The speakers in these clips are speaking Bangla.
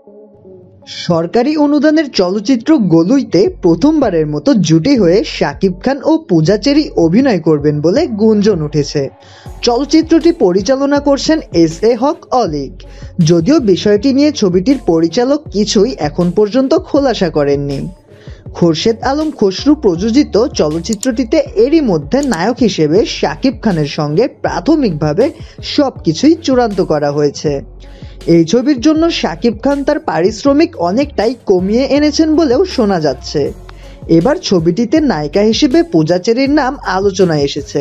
সরকারি অনুদানের চলচ্চিত্র গলুইতে প্রথমবারের মতো জুটি হয়ে শাকিব খান ও পূজা চেরি অভিনয় করবেন বলে গুঞ্জন উঠেছে। চলচ্চিত্রটি পরিচালনা করছেন এস.এ. হক অলিক। যদিও বিষয়টি নিয়ে ছবিটির পরিচালক কিছুই এখন পর্যন্ত খোলাসা করেননি। খোরশেদ আলম খসরু প্রযোজিত চলচ্চিত্রটিতে এরই মধ্যে নায়ক হিসেবে শাকিব খানের সঙ্গে প্রাথমিকভাবে সবকিছুই চূড়ান্ত করা হয়েছে। এই ছবির জন্য শাকিব খান তার পারিশ্রমিক অনেকটাই কমিয়ে এনেছেন বলেও শোনা যাচ্ছে। এবার ছবিটিতে নায়িকা হিসেবে পূজা চেরির নাম আলোচনায় এসেছে।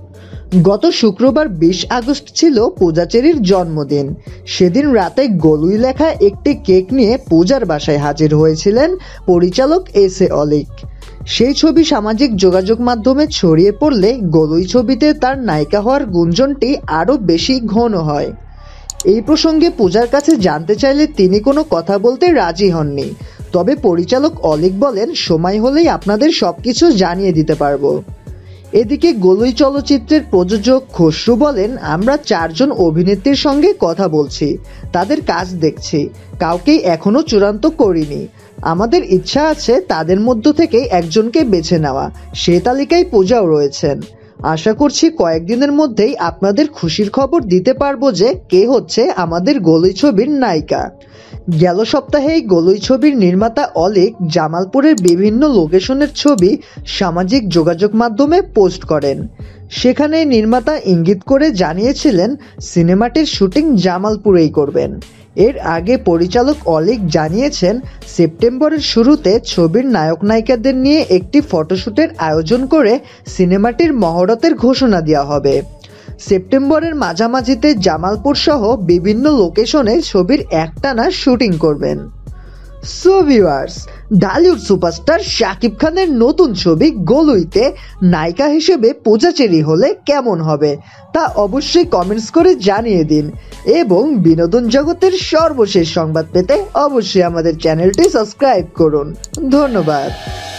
গত শুক্রবার 20 আগস্ট ছিল পূজা চেরির জন্মদিন। সেদিন রাতে গলুই লেখা একটি কেক নিয়ে পূজার বাসায় হাজির হয়েছিলেন পরিচালক এস.এ. অলিক। সেই ছবি সামাজিক যোগাযোগ মাধ্যমে ছড়িয়ে পড়লে গলুই ছবিতে তার নায়িকা হওয়ার গুঞ্জনটি আরও বেশি ঘন হয়। এই প্রসঙ্গে পূজার কাছে জানতে চাইলে তিনি কোনো কথা বলতে রাজি হননি। তবে পরিচালক অলিক বলেন, সময় হলেই আপনাদের সবকিছু জানিয়ে দিতে পারবো। এদিকে গলুই চলচ্চিত্রের প্রযোজক খসরু বলেন, আমরা 4 জন অভিনেত্রীর সঙ্গে কথা বলছি, তাদের কাজ দেখছি, কাউকেই এখনো চূড়ান্ত করিনি। আমাদের ইচ্ছা আছে তাদের মধ্য থেকে একজনকে বেছে নেওয়া, সে তালিকায় পূজাও রয়েছেন। আশা করছি কয়েকদিনের মধ্যেই আপনাদের খুশির খবর দিতে পারবো যে কে হচ্ছে আমাদের গলুই ছবির নায়িকা। গেল সপ্তাহেই গলুই ছবির নির্মাতা অলিক জামালপুরের বিভিন্ন লোকেশনের ছবি সামাজিক যোগাযোগ মাধ্যমে পোস্ট করেন। সেখানে নির্মাতা ইঙ্গিত করে জানিয়েছিলেন সিনেমাটির শুটিং জামালপুরেই করবেন। এর আগে পরিচালক অলিক জানিয়েছেন, সেপ্টেম্বরের শুরুতে ছবির নায়ক নায়িকাদের নিয়ে একটি ফটোশুটের আয়োজন করে সিনেমাটির মহরতের ঘোষণা দেওয়া হবে। সেপ্টেম্বরের মাঝামাঝিতে জামালপুর সহ বিভিন্ন লোকেশনে ছবির একটানা শুটিং করবেন। So viewers, Dhallywood superstar Shakib খানের নতুন ছবি গলুইতে নায়িকা হিসেবে পূজা চেরি হলে কেমন হবে তা অবশ্যই কমেন্টস করে জানিয়ে দিন এবং বিনোদন জগতের সর্বশেষ সংবাদ পেতে অবশ্যই আমাদের চ্যানেলটি সাবস্ক্রাইব করুন। ধন্যবাদ।